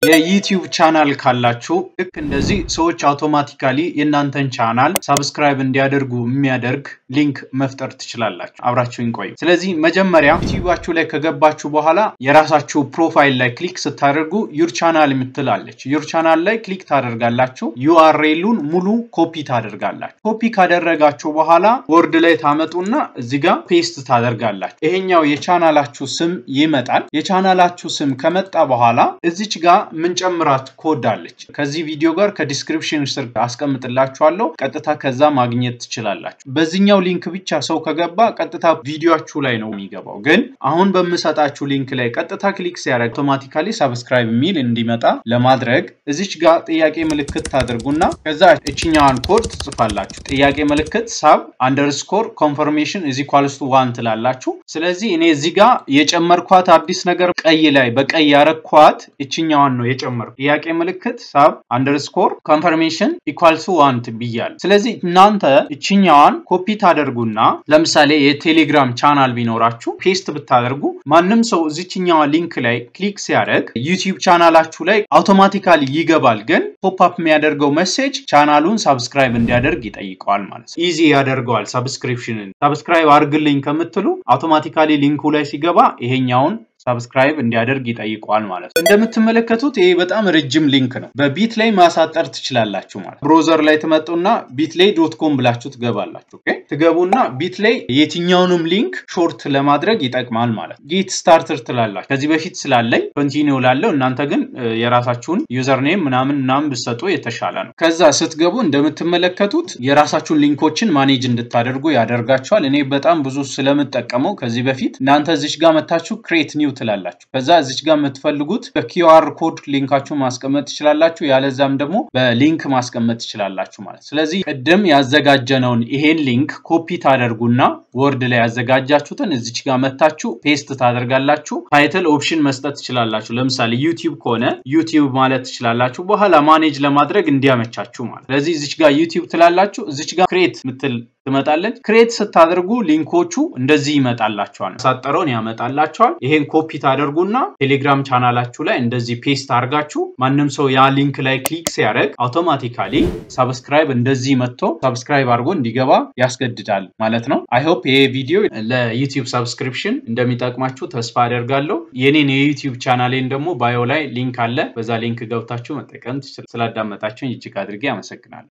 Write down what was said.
የዩቲዩብ ቻናል ካላችሁ ልክ እንደዚህ ሰዎች አውቶማቲካሊ የናንተን ቻናል ሰብስክራይብ እንዲያደርጉ የሚያደርግ ሊንክ መፍጠር ትችላላችሁ አብራችሁን ቆዩ ስለዚህ መጀመሪያ ዩቲዩባችሁ ላይ ከገባችሁ በኋላ የራሳችሁ ፕሮፋይል ላይ ክሊክ ስታደርጉ ዩር ቻናል የምትላለች ዩር ቻናል ላይ ክሊክ ታደርጋላችሁ URL-ኡን ሙሉ ኮፒ ታደርጋላችሁ ኮፒ ካደረጋችሁ በኋላ ወርድ ላይ ታመጡና እዚህ ጋር ፔስት ታደርጋላችሁ ይሄኛው የቻናላችሁ ስም ይመጣል የቻናላችሁ ስም ከመጣ በኋላ እዚች ጋር ምን ጨምራት ኮድ አለች ከዚህ ቪዲዮ ጋር ከዲስክሪፕሽን ስር አስቀምጥላችኋለሁ ቀጥታ ከዛ ማግኘት ትችላላችሁ በዚህኛው ሊንክ ብቻ ሰው ከገባ ቀጥታ ቪዲዮአችሁ ላይ ነው የሚገባው ግን አሁን በመሰጣችሁ ሊንክ ላይ ቀጥታ ክሊክ ሲያደርግ አውቶማቲካሊ ሰብስክራይብ ሚል እንዲመጣ ለማድረግ እዚች ጋር ጥያቄ ምልክት ታደርጉና ከዛ እቺኛዋን ኮድ ትጽፋላችሁ ጥያቄ ምልክት sub_confirmation = 1 ትላላችሁ ስለዚህ እኔ እዚህ ጋር የጨመርኳት አዲስ ነገር ቀይ ላይ በቀይ ያረኳት እቺኛዋን ነው የጨመርኩ ጥያቄ ምልክት sub_confirmation = 1 ብያል ስለዚህ እናንተ እቺኛዋን ኮፒ ታደርጉና ለምሳሌ የቴሌግራም ቻናል ቢኖራችሁ ፔስት ብታደርጉ ማንንም ሰው እዚህኛው ሊንክ ላይ ክሊክ ሲያደርግ ዩቲዩብ ቻናላችሁ ላይ አውቶማቲካሊ ይገባል ግን ፖፕ አፕ የሚያደርገው ሜሴጅ ቻናሉን ሰብስክራይብ እንዲያደርግ ይጠይቀዋል ማለት ነው ኢዚ ያደርገዋል ሰብስክሪፕሽንን ሰብስክራይብ አድርግልኝ ከምትሉ አውቶማቲካሊ ሊንኩ ላይ ሲገባ ይሄኛውን ሰብስክራይብ እንዲያደርግ ይጠይቀዋል ማለት ነው እንደምትመለከቱት ይሄ በጣም ረጅም ሊንክ ነው በቢት ላይ ማሳጠር ትችላላችሁ ማለት ብሮዘር ላይ ተመጡና bitlay.com ብላችሁ ትገባላችሁ ኦኬ ትገቡና bitlay የትኛውንም ሊንክ ሾርት ለማድረግ ይጠቅማል ማለት ጌት ስታርተር ትላላችሁ ከዚህ በፊት ስላለኝ ኮንቲኒው ላለው እናንተ ግን የራሳችሁን ዩዘር ኔም ምናምን ብትሰጡ የተሻለ ነው ከዛ ስትገቡ እንደምትመለከቱት የራሳችሁን ሊንኮችን ማኔጅ እንድታደርጉ ያደርጋችኋል እኔ በጣም ብዙ ስለምጠቀመው ከዚህ በፊት እናንተ እዚች ጋር መታችሁ create new ትላላችሁ ከዛ እዚች ጋር የምትፈልጉት በQR ኮድ ሊንካችሁ ማስቀመጥ ትችላላችሁ ያለዛም ደግሞ በሊንክ ማስቀመጥ ትችላላችሁ ማለት ስለዚህ ቀደም ያዘጋጀነውን ይሄን ሊንክ ኮፒ ታደርጉና ወርድ ላይ ያዘጋጃችሁትን እዚች ጋር መታችሁ ፔስት ታደርጋላችሁ ታይትል ኦፕሽን መስጠት ትችላላችሁ ለምሳሌ YouTube ከሆነ YouTube ማለት ትችላላችሁ በኋላ ማኔጅ ለማድረግ እንዲያመቻችሁ ማለት ስለዚህ እዚች ጋር YouTube ትላላችሁ እዚች ጋር create ምትል ትመጣለች create ስታደርጉ ሊንኮቹ እንደዚህ ይመጣላችኋል ሳጠረውን ያመጣላችኋል ይሄን ኮፒ ታደርጉና ቴሌግራም ቻናላችሁ ላይ እንደዚህ ፔስት አድርጋችሁ ማንንም ሰው ያ ሊንክ ላይ ክሊክ ሲያደርግ አውቶማቲካሊ ሰብስክራይብ እንደዚህ መጥቶ ሰብስክራይብ አድርጎ እንዲገባ ያስገድዳል ማለት ነው አይ ሆፕ ይሄ ቪዲዮ ለዩቲዩብ ሰብስክሪፕሽን እንደሚጠቅማችሁ ተስፋ አደርጋለሁ የኔን የዩቲዩብ ቻናሌን ደግሞ ባዮ ላይ ሊንክ አለ በዛ ሊንክ ገብታችሁ መጠቀም ትችላላችሁ ስላዳመጣችሁኝ እጅግ አድርጌ አመሰግናለሁ